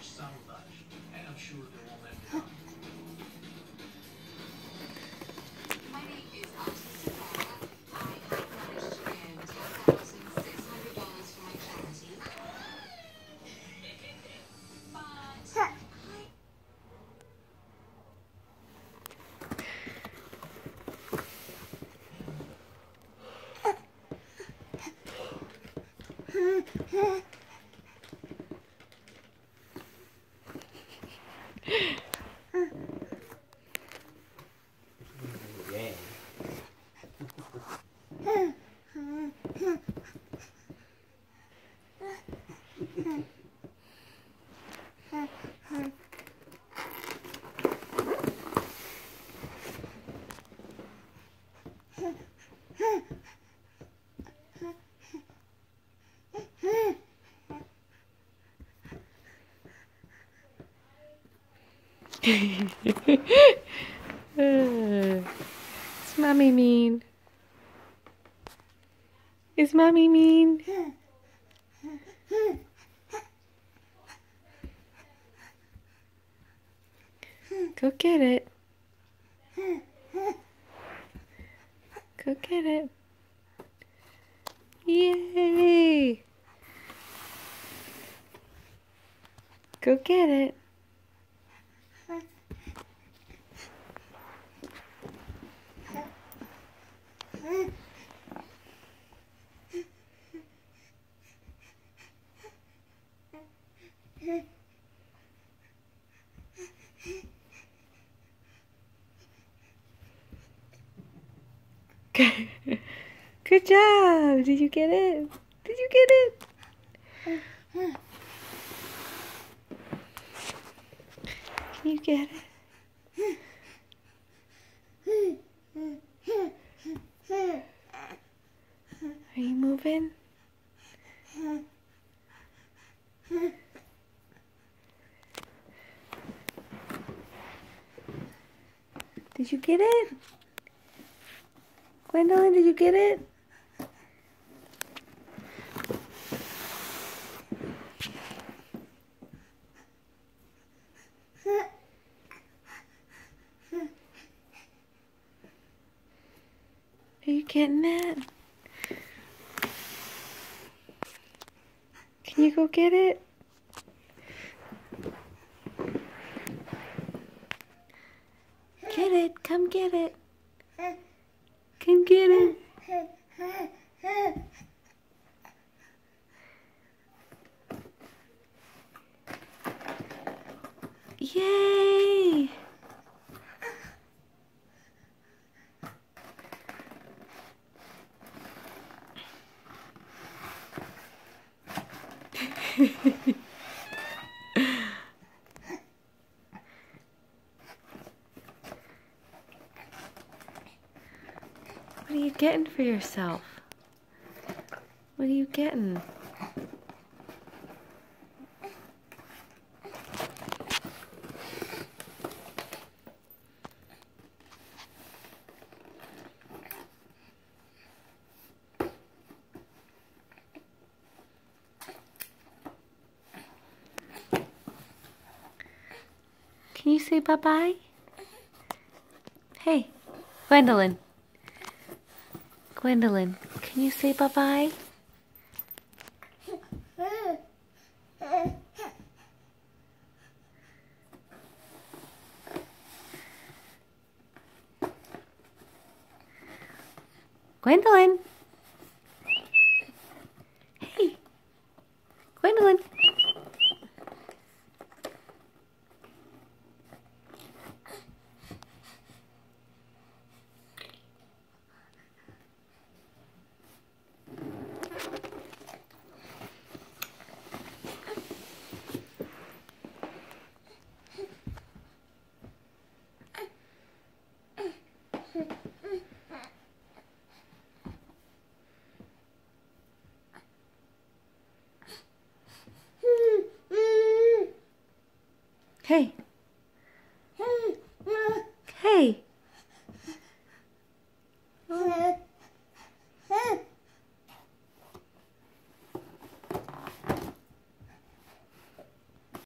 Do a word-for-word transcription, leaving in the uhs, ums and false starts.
Is mommy mean? Is mommy mean? Go get it. Go get it. Yay! Go get it. Good job! Did you get it? Did you get it? Can you get it? Are you moving? Did you get it? Gwendolyn, did you get it? Are you getting it? Can you go get it? Get it. Come get it. Come get it. Yay! What are you getting for yourself? What are you getting? Can you say bye-bye? Hey, Gwendolyn. Gwendolyn, can you say bye-bye? Gwendolyn. Hey, Gwendolyn. Hey. Hey.